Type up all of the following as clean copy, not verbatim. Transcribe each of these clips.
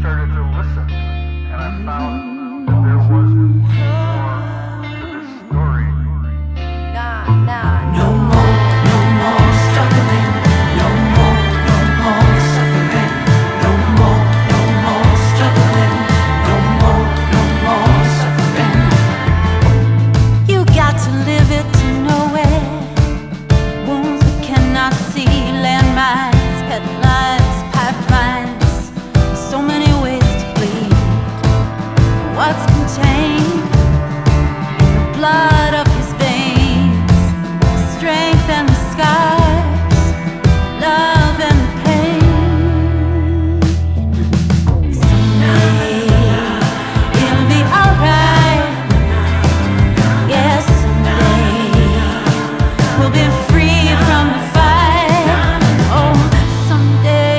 started to listen, and I found that there was more to this story. No more struggling. No more suffering. No more struggling. No more suffering. You got to live it to know it. Wounds we cannot see, landmines, headlines, pipelines. So many ways to bleed. What's contained in the blood of his veins? Strength and the scars, love and the pain. Someday it'll be alright. Yes, someday we'll be free from the fight. Oh, someday.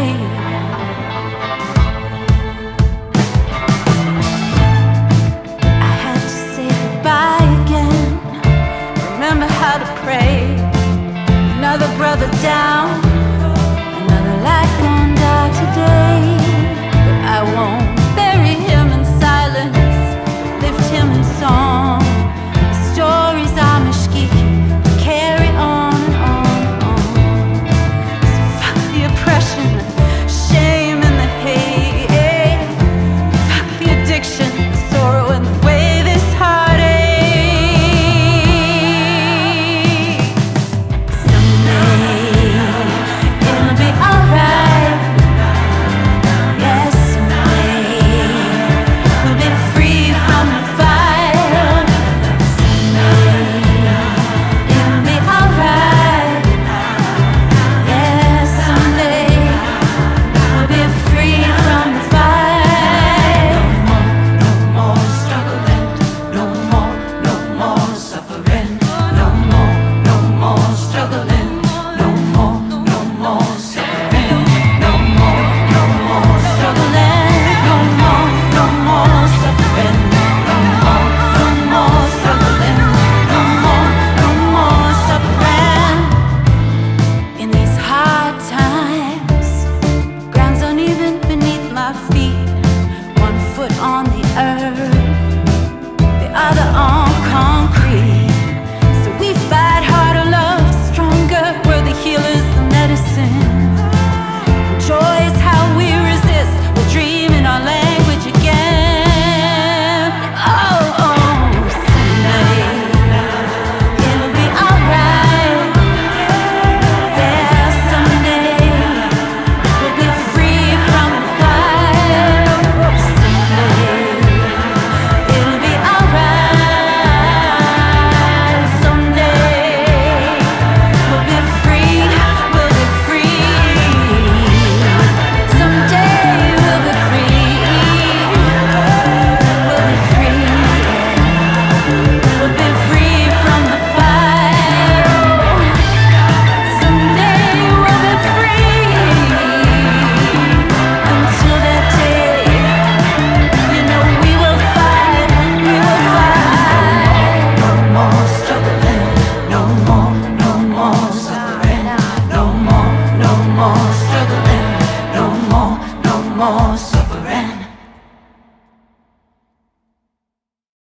I had to say goodbye again. Remember how to pray. Another brother down.